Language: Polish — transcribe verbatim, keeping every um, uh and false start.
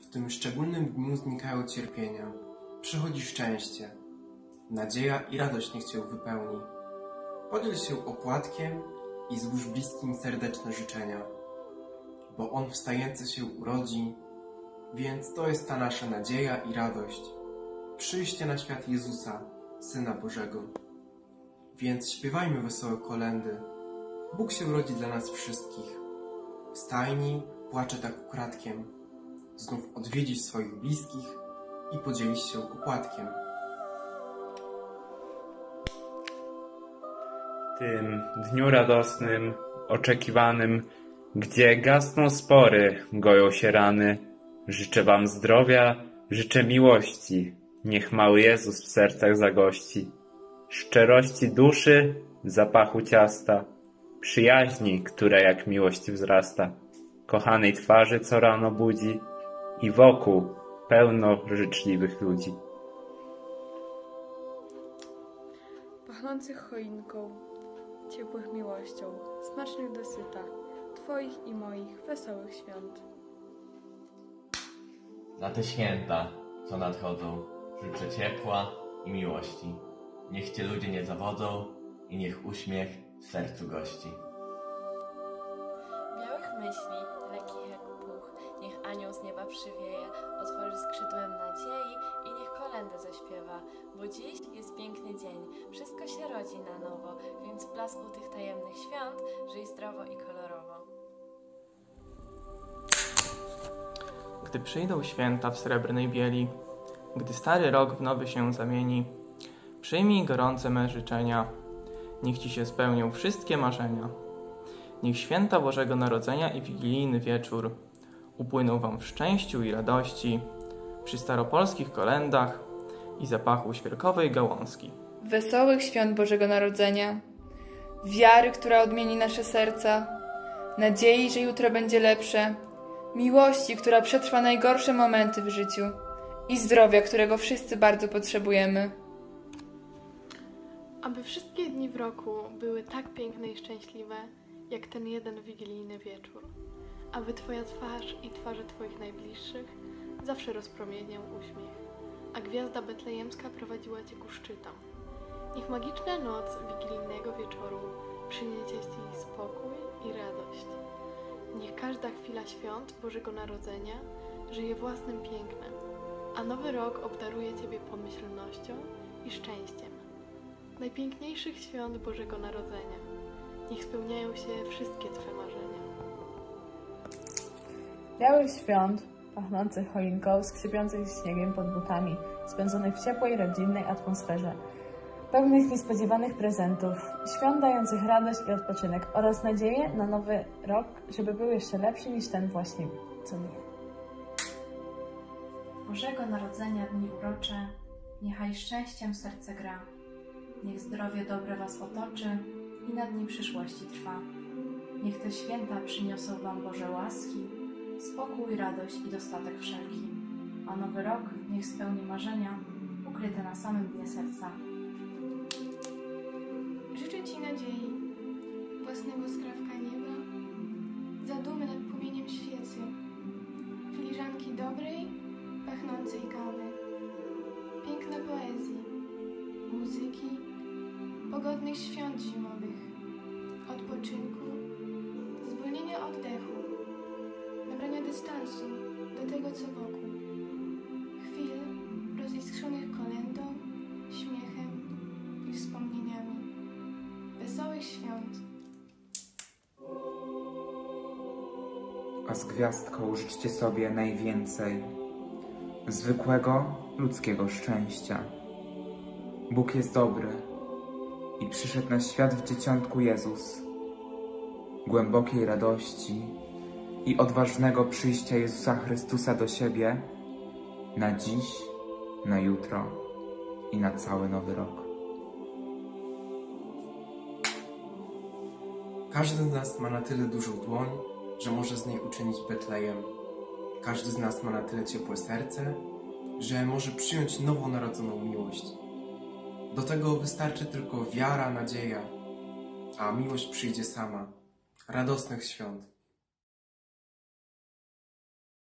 W tym szczególnym dniu znikają cierpienia, przychodzi szczęście, nadzieja i radość niech Cię wypełni. Podziel się opłatkiem i złóż bliskim serdeczne życzenia, bo On wstający się urodzi, więc to jest ta nasza nadzieja i radość, przyjście na świat Jezusa, Syna Bożego. Więc śpiewajmy wesołe kolędy, Bóg się rodzi dla nas wszystkich. W stajni płacze tak ukradkiem, znów odwiedzić swoich bliskich i podzielić się opłatkiem. W tym dniu radosnym, oczekiwanym, gdzie gasną spory, goją się rany, życzę wam zdrowia, życzę miłości, niech mały Jezus w sercach zagości, szczerości duszy, zapachu ciasta, przyjaźni, która jak miłość wzrasta, kochanej twarzy, co rano budzi i wokół pełno życzliwych ludzi. Pachnących choinką, ciepłych miłością, smacznych dosyta, Twoich i moich wesołych świąt. Na te święta, co nadchodzą, życzę ciepła i miłości. Niech Cię ludzie nie zawodzą i niech uśmiech w sercu gości. Białych myśli, lekkich jak puch, niech anioł z nieba przywieje, otworzy skrzydłem nadziei i niech kolędę zaśpiewa, bo dziś jest piękny dzień, wszystko się rodzi na nowo, więc w blasku tych tajemnych świąt żyj zdrowo i kolorowo. Gdy przyjdą święta w srebrnej bieli, gdy stary rok w nowy się zamieni, przyjmij gorące me życzenia, niech Ci się spełnią wszystkie marzenia. Niech święta Bożego Narodzenia i wigilijny wieczór upłyną Wam w szczęściu i radości, przy staropolskich kolędach i zapachu świerkowej gałązki. Wesołych świąt Bożego Narodzenia, wiary, która odmieni nasze serca, nadziei, że jutro będzie lepsze, miłości, która przetrwa najgorsze momenty w życiu i zdrowia, którego wszyscy bardzo potrzebujemy. Aby wszystkie dni w roku były tak piękne i szczęśliwe, jak ten jeden wigilijny wieczór. Aby Twoja twarz i twarze Twoich najbliższych zawsze rozpromieniał uśmiech, a gwiazda betlejemska prowadziła Cię ku szczytom. Niech magiczna noc wigilijnego wieczoru przyniesie Ci spokój i radość. Niech każda chwila świąt Bożego Narodzenia żyje własnym pięknem, a nowy rok obdaruje Ciebie pomyślnością i szczęściem. Najpiękniejszych świąt Bożego Narodzenia. Niech spełniają się wszystkie Twe marzenia. Białych świąt, pachnących choinką, skrzypiących śniegiem pod butami, spędzonych w ciepłej, rodzinnej atmosferze, pełnych niespodziewanych prezentów, świąt dających radość i odpoczynek oraz nadzieję na nowy rok, żeby był jeszcze lepszy niż ten właśnie, co minął. Bożego Narodzenia dni urocze, niechaj szczęściem serce gra. Niech zdrowie dobre Was otoczy i na dni przyszłości trwa. Niech te święta przyniosą Wam Boże łaski, spokój, radość i dostatek wszelki. A nowy rok niech spełni marzenia ukryte na samym dnie serca. Życzę Ci nadziei, własnego skrawka nieba, zadumy nad płomieniem świecy, filiżanki dobrej, pachnącej kawy, piękna poezji, muzyki, pogodnych świąt zimowych, odpoczynku, zwolnienia oddechu, nabrania dystansu do tego, co wokół, chwil roziskrzonych kolędą, śmiechem i wspomnieniami. Wesołych świąt! A z gwiazdką życzcie sobie najwięcej zwykłego ludzkiego szczęścia. Bóg jest dobry i przyszedł na świat w dzieciątku Jezus, głębokiej radości i odważnego przyjścia Jezusa Chrystusa do siebie na dziś, na jutro i na cały nowy rok. Każdy z nas ma na tyle dużą dłoń, że może z niej uczynić Betlejem. Każdy z nas ma na tyle ciepłe serce, że może przyjąć nowonarodzoną miłość. Do tego wystarczy tylko wiara, nadzieja, a miłość przyjdzie sama. Radosnych świąt!